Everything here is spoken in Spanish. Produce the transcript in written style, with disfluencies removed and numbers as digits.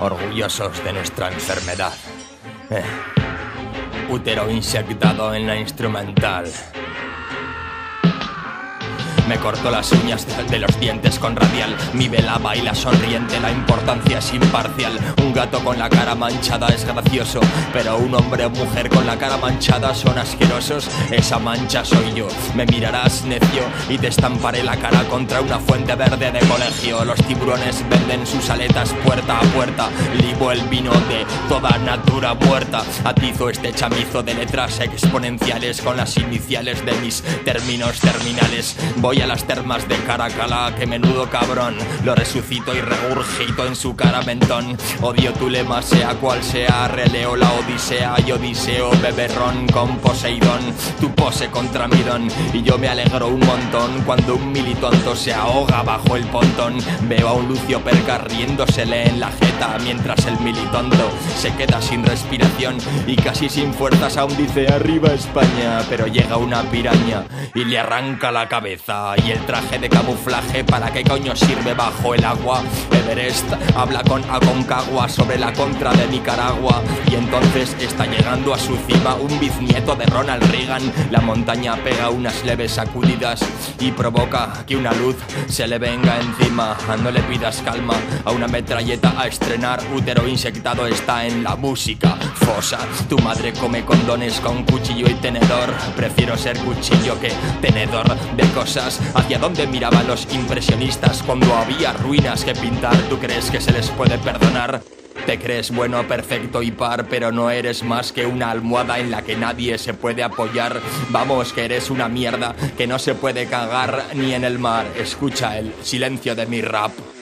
orgullosos de nuestra enfermedad. Útero inyectado en la instrumental. Me corto las uñas de los dientes con radial. Mi vela baila sonriente, la importancia es imparcial. Un gato con la cara manchada es gracioso, pero un hombre o mujer con la cara manchada son asquerosos. Esa mancha soy yo. Me mirarás necio y te estamparé la cara contra una fuente verde de colegio. Los tiburones venden sus aletas puerta a puerta. Libo el vino de toda natura muerta. Atizo este chamizo de letras exponenciales con las iniciales de mis términos terminales. Voy a las termas de Caracalla, que menudo cabrón. Lo resucito y regurgito en su cara mentón. Odio tu lema, sea cual sea. Releo la odisea y odiseo beberrón con Poseidón. Tu pose contra mi don. Y yo me alegro un montón cuando un militonto se ahoga bajo el pontón. Veo a un Lucio Perca riéndosele en la jeta, mientras el militonto se queda sin respiración y casi sin fuerzas aún dice arriba España. Pero llega una piraña y le arranca la cabeza. Y el traje de camuflaje, ¿para qué coño sirve bajo el agua? Everest habla con Aconcagua sobre la contra de Nicaragua. Y entonces está llegando a su cima un bisnieto de Ronald Reagan. La montaña pega unas leves sacudidas y provoca que una luz se le venga encima. No le pidas calma a una metralleta a estrenar. Útero inyectado está en la música fosa. Tu madre come condones con cuchillo y tenedor. Prefiero ser cuchillo que tenedor de cosas. ¿Hacia dónde miraban los impresionistas cuando había ruinas que pintar? ¿Tú crees que se les puede perdonar? Te crees bueno, perfecto y par, pero no eres más que una almohada en la que nadie se puede apoyar. Vamos, que eres una mierda que no se puede cagar ni en el mar. Escucha el silencio de mi rap.